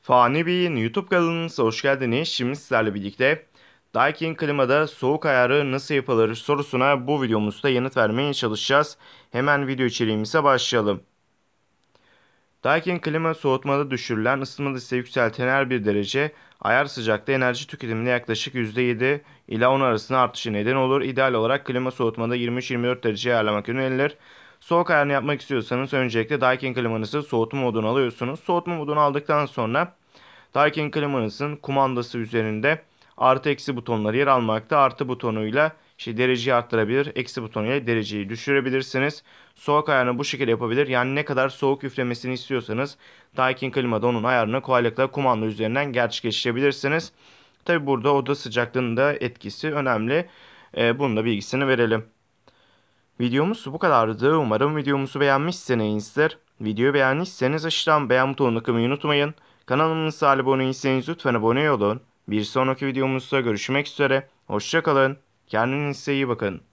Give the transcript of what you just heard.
Fani Bey'in YouTube kanalınıza hoş geldiniz. Şimdi sizlerle birlikte Daikin Klima'da soğuk ayarı nasıl yapılır sorusuna bu videomuzda yanıt vermeye çalışacağız. Hemen video içeriğimize başlayalım. Daikin Klima soğutmada düşürülen, ısıtmada ise yükseltilen her bir derece ayar sıcaklığı enerji tüketiminde yaklaşık %7 ila 10 arasında artışı neden olur. İdeal olarak klima soğutmada 23-24 derece ayarlamak önerilir. Soğuk ayarını yapmak istiyorsanız öncelikle Daikin klimanızı soğutma moduna alıyorsunuz. Soğutma modunu aldıktan sonra Daikin klimanızın kumandası üzerinde artı eksi butonları yer almakta. Artı butonuyla dereceyi arttırabilir, eksi butonuyla dereceyi düşürebilirsiniz. Soğuk ayarını bu şekilde yapabilir. Yani ne kadar soğuk üflemesini istiyorsanız Daikin klimada onun ayarını kolaylıkla kumanda üzerinden gerçekleştirebilirsiniz. Tabi burada oda sıcaklığının da etkisi önemli. Bunun da bilgisini verelim. Videomuz bu kadardı. Umarım videomuzu beğenmişsinizdir. Videoyu beğendiyseniz aşağıdan beğen butonuna kılmayı unutmayın. Kanalımıza abone değilseniz lütfen abone olun. Bir sonraki videomuzda görüşmek üzere. Hoşça kalın. Kendinize iyi bakın.